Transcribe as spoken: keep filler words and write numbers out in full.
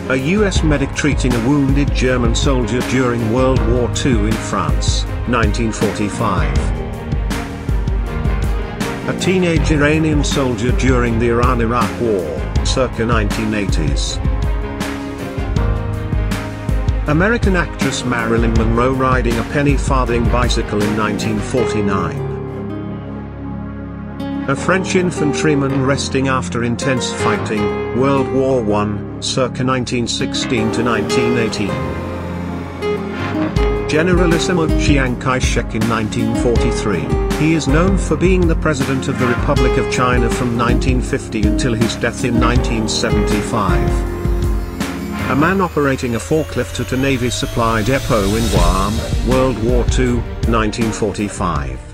A U S medic treating a wounded German soldier during World War Two in France, nineteen forty-five. A teenage Iranian soldier during the Iran-Iraq War, circa nineteen eighties. American actress Marilyn Monroe riding a penny farthing bicycle in nineteen forty-nine. A French infantryman resting after intense fighting, World War One, circa nineteen sixteen to nineteen eighteen. Generalissimo Chiang Kai-shek in nineteen forty-three, he is known for being the President of the Republic of China from nineteen fifty until his death in nineteen seventy-five. A man operating a forklift at a Navy supply depot in Guam, World War Two, nineteen forty-five.